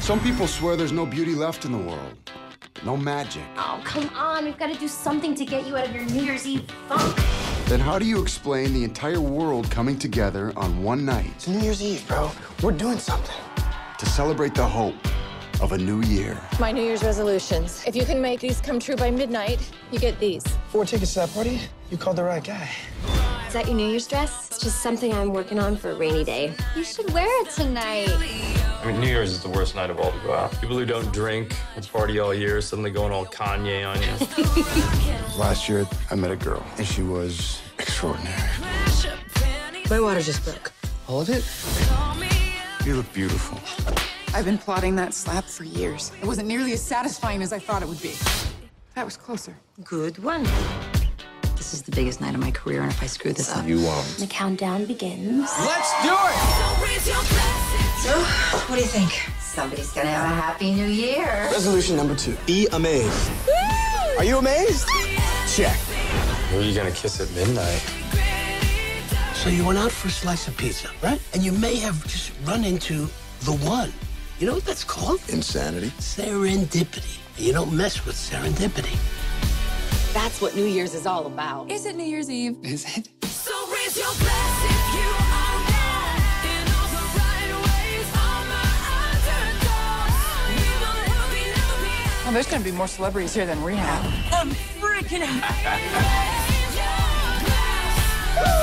Some people swear there's no beauty left in the world. No magic. Oh, come on. We've got to do something to get you out of your New Year's Eve funk. Then how do you explain the entire world coming together on one night? It's New Year's Eve, bro. We're doing something. To celebrate the hope of a new year. My New Year's resolutions. If you can make these come true by midnight, you get these. 4 tickets to that party? You called the right guy. Is that your New Year's dress? It's just something I'm working on for a rainy day. You should wear it tonight. I mean, New Year's is the worst night of all to go out. People who don't drink and party all year suddenly going all Kanye on you. Last year, I met a girl, and she was extraordinary. My water just broke. All of it? You look beautiful. I've been plotting that slap for years. It wasn't nearly as satisfying as I thought it would be. That was closer. Good one. This is the biggest night of my career, and if I screw this up... You won't. The countdown begins. Let's do it! So, what do you think? Somebody's gonna have a happy new year. Resolution number 2. Be amazed. Are you amazed? Check. Who are you gonna kiss at midnight? So you went out for a slice of pizza, right? And you may have just run into the one. You know what that's called? Insanity. Serendipity. And you don't mess with serendipity. That's what New Year's is all about. Is it New Year's Eve? Is it? So raise your glass if you are down in all the right ways. All my underdogs, we will help you. Well, there's gonna be more celebrities here than rehab. I'm freaking out.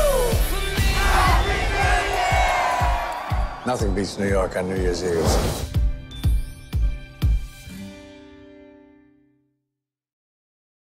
Nothing beats New York on New Year's Eve.